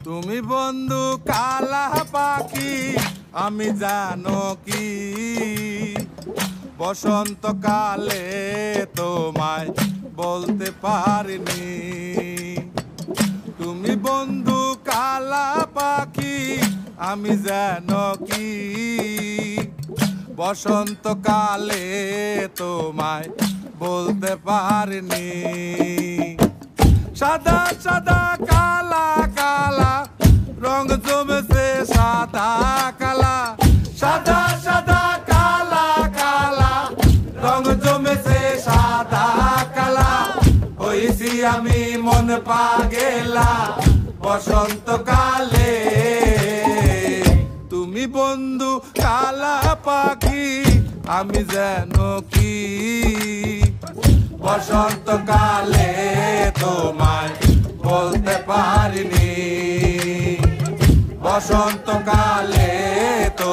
তুমি বন্ধু কালা পাখি আমি জানো কি বসন্তকালে তোমায় বলতে পারিনি। তুমি বন্ধু কালা পাখি আমি জানো কি বসন্তকালে তোমায় বলতে পারিনি। সাদা সাদা কালা কালা রং জমেছে সাদা কালা, সাদা সাদা কালা কালা রং জমেছে সাদা কালা। হইছি আমি মন পাগেলা বসন্তকালে। তুমি বন্ধু কালা পাখি আমি যেন কি বসন্তকালে তোমায় বলতে পারিনি। বসন্তকালে তো